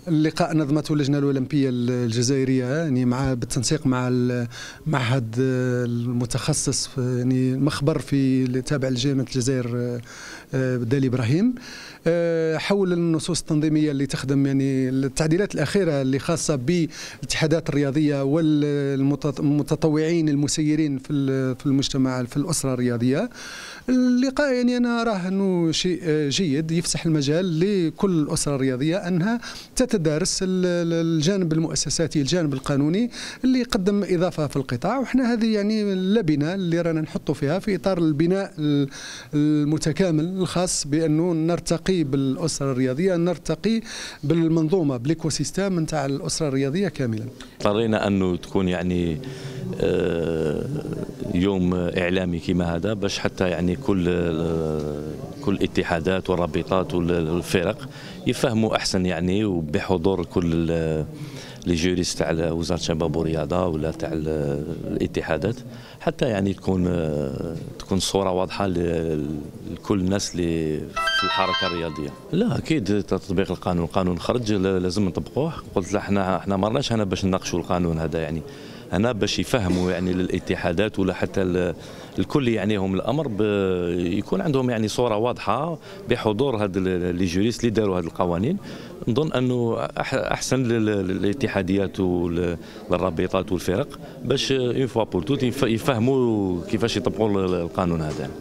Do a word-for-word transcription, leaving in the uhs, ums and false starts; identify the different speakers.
Speaker 1: اللقاء نظمته اللجنة الأولمبية الجزائرية يعني مع بالتنسيق مع المعهد المتخصص في يعني المخبر في تابع لجامعة الجزائر دالي إبراهيم حول النصوص التنظيمية اللي تخدم يعني التعديلات الأخيرة اللي خاصة بالاتحادات الرياضية والمتطوعين المسيرين في في المجتمع في الأسرة الرياضية. اللقاء يعني أنا أراه أنه شيء جيد يفسح المجال لكل الأسرة الرياضية أنها تتدارس الجانب المؤسساتي الجانب القانوني اللي يقدم إضافة في القطاع، وإحنا هذه يعني اللبنة اللي رانا نحطوا فيها في إطار البناء المتكامل الخاص بأنه نرتقي بالأسرة الرياضية، نرتقي بالمنظومة بالإيكوسيستم نتاع الأسرة الرياضية كاملا.
Speaker 2: اضطرينا أنه تكون يعني يوم إعلامي كما هذا باش حتى يعني كل كل الاتحادات والرابطات والفرق يفهموا أحسن يعني، وبحضور كل لي جوريست تاع وزارة الشباب والرياضة ولا تاع الاتحادات، حتى يعني تكون تكون الصورة واضحة لكل الناس اللي في الحركة الرياضية. لا أكيد تطبيق القانون، القانون خرج لازم نطبقوه. قلت له احنا احنا ما رناش هنا باش نناقشوا القانون هذا، يعني هنا باش يفهموا يعني للاتحادات ولا حتى الكل يعنيهم الامر يكون عندهم يعني صوره واضحه بحضور هاد لي جوريست اللي داروا هذه القوانين. نظن انه احسن للاتحاديات والرابطات والفرق باش اون فوا بور توت يفهموا كيفاش يطبقوا القانون هذا.